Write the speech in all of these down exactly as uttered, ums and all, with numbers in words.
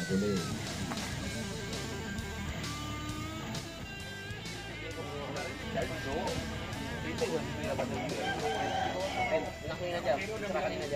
boleh. Lakuin aja, serahkan aja.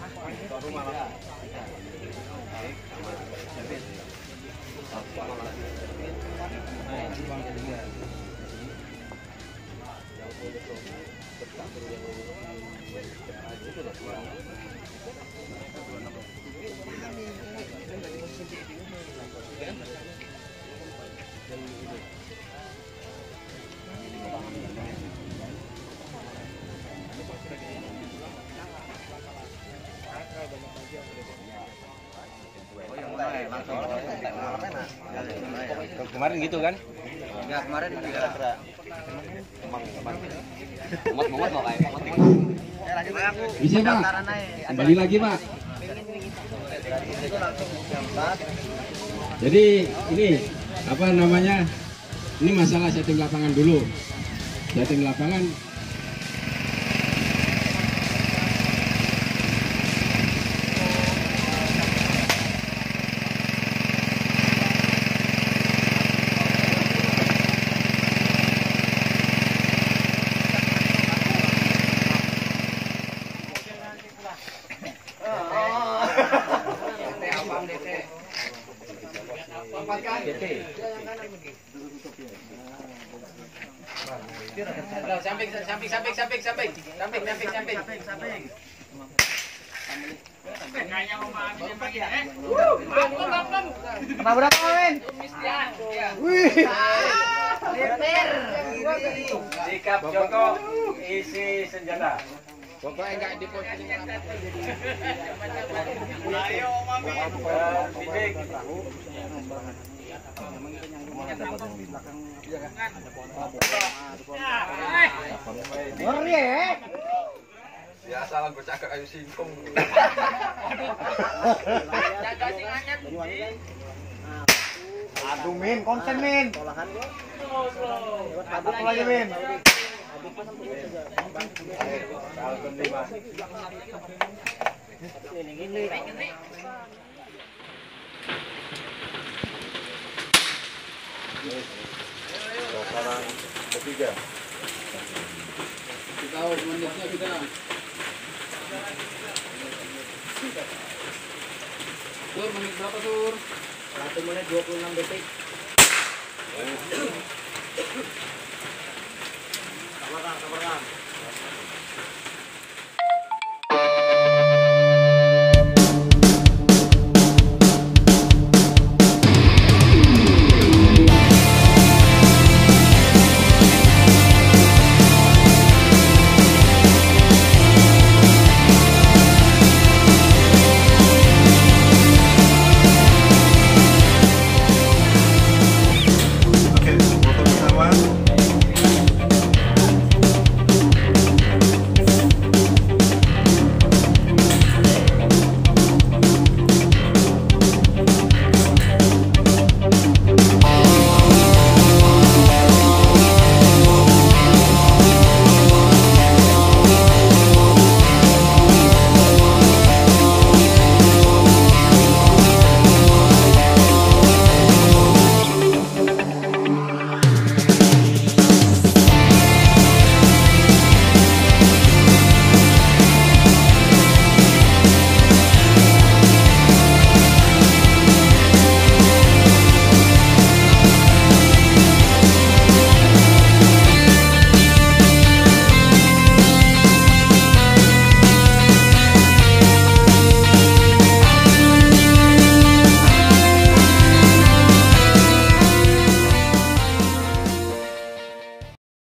Kemarin gitu kan? Ya kemarin kira-kira Muat-muat mau kayak penting. Bisa Pak? Kembali lagi Pak. Jadi ini apa namanya? Ini masalah setting lapangan dulu. Setting lapangan. Samping, samping, samping, samping, samping, samping, samping, samping, samping. Apa berapa men? Wih. Sikap Joko isi senjata. Pokoknya enggak diposting. Ayo mami. Bidik. Ngeri ya. Biasa lah bercakap kayu singkong. Jaga singannya. Aduh Min, konsen Min. Apa lagi Min? Sekarang ketiga. Kita tahu menitnya kita. Tur menit berapa Tur? Satu menit dua puluh enam detik.